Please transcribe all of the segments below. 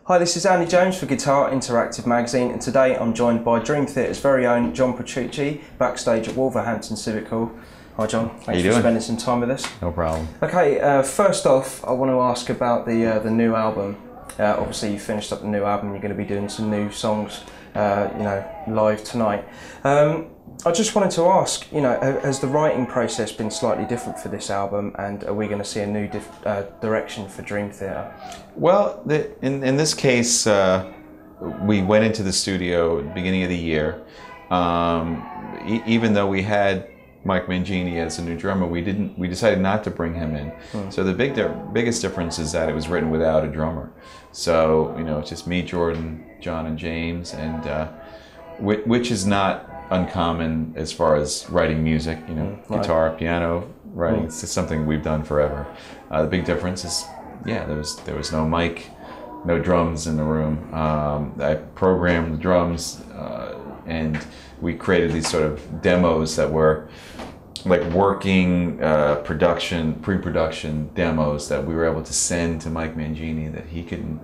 Hi, this is Andy Jones for Guitar Interactive Magazine, and today I'm joined by Dream Theatre's very own John Petrucci, backstage at Wolverhampton Civic Hall. Hi John, thanks for spending some time with us. No problem. Okay, first off, I want to ask about the new album. Obviously you finished up the new album, you're going to be doing some new songs live tonight. I just wanted to ask, has the writing process been slightly different for this album, and are we going to see a new direction for Dream Theatre? Well, in this case, we went into the studio at the beginning of the year. Even though we had Mike Mangini as a new drummer, we decided not to bring him in. So the biggest difference is that it was written without a drummer. So it's just me, Jordan, John, and James, and which is not uncommon as far as writing music. Guitar, piano writing. It's just something we've done forever. The big difference is, there was no mic, no drums in the room. I programmed the drums, and we created these sort of demos that were like working pre-production demos that we were able to send to Mike Mangini that he could,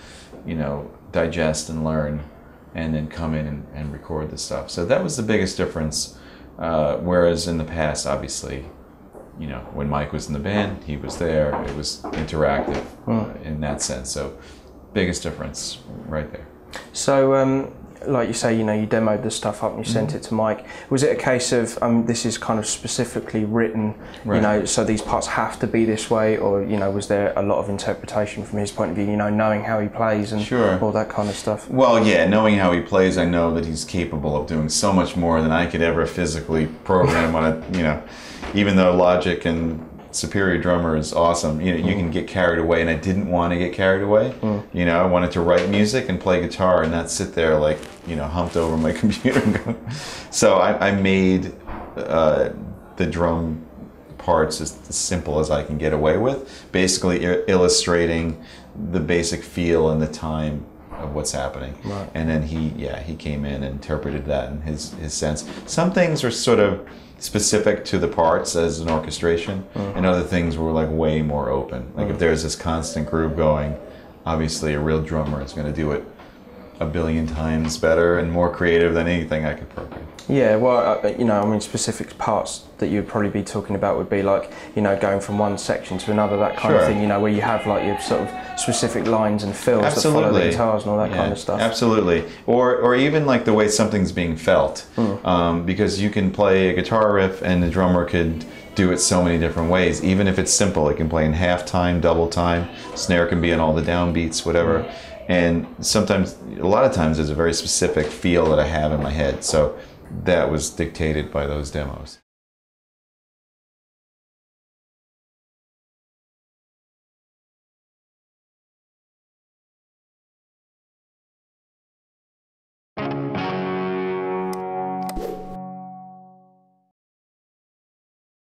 digest and learn, and then come in and record the stuff. So that was the biggest difference. Whereas in the past, obviously, when Mike was in the band, he was there. It was interactive in that sense. So biggest difference right there. So like you say, you demoed the stuff up and you sent it to Mike. Was it a case of this is kind of specifically written, so these parts have to be this way, or was there a lot of interpretation from his point of view, knowing how he plays and all that kind of stuff? Well, yeah, knowing how he plays, I know that he's capable of doing so much more than I could ever physically program on a, even though Logic and Superior Drummer is awesome, you can get carried away, and I didn't want to get carried away. I wanted to write music and play guitar and not sit there like, humped over my computer. So I made the drum parts as simple as I can get away with, basically illustrating the basic feel and the time of what's happening. And then he came in and interpreted that in his sense. Some things are sort of specific to the parts as an orchestration, and other things were like way more open. Like if there's this constant groove going, obviously a real drummer is going to do it a billion times better and more creative than anything I could program. Yeah, well, specific parts that you'd probably be talking about would be like, going from one section to another, that kind of thing, where you have like your sort of specific lines and fills that follow the guitars and all that kind of stuff. Absolutely. Or even like the way something's being felt, because you can play a guitar riff and the drummer could do it so many different ways. Even if it's simple, it can play in half time, double time, snare can be in all the downbeats, whatever. And sometimes, a lot of times, there's a very specific feel that I have in my head. So that was dictated by those demos.